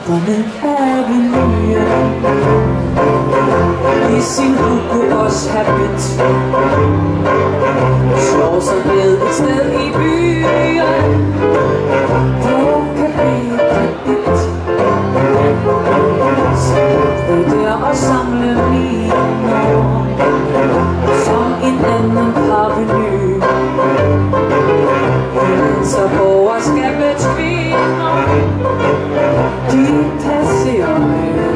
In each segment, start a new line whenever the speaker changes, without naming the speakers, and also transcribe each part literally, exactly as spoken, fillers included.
trapperne Avenuen. I sin Hugo også habit slår sig ned et sted i byen på café Pift. Sidder der og samler miner som en anden parveny. Så borgerskabets kvinder, de passerer med.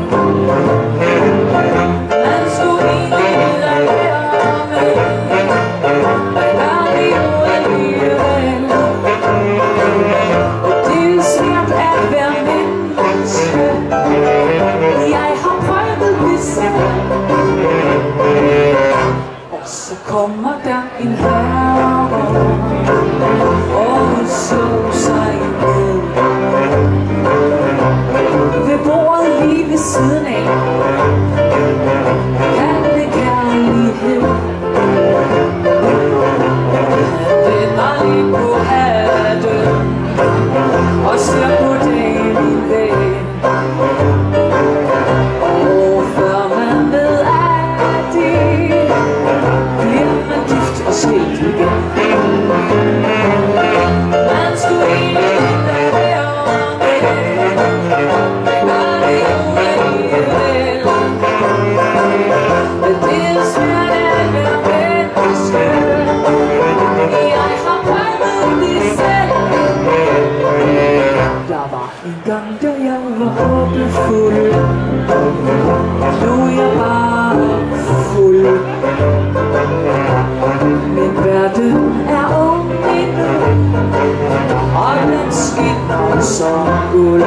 Man skulle egentlig lade være med, men er det jo alligevel. Og det er svært at være menneske, jeg har prøvet det selv. Og så kommer der en herre og slår sig ned ved bordet lige ved siden af. Kald det kærlighed. Han vender lige på hatten og ser på dagen min ven. Og før man ved af det, bliver man gift og skilt igen. Man skulle egentlig lade være med, men gør det jo alligevel. Men det er svært at være menneske, jeg har prøvet det selv. Der var en gang, da jeg var håbefuld, nu er jeg bare fuld. Men verden er ung endnu, og den skinner som guld.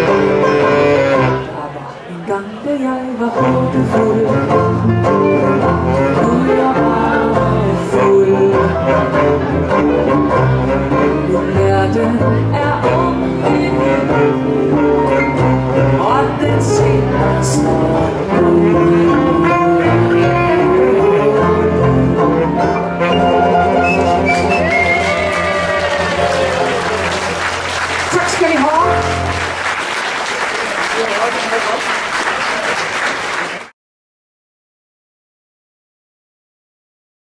Da jeg var håbefuld,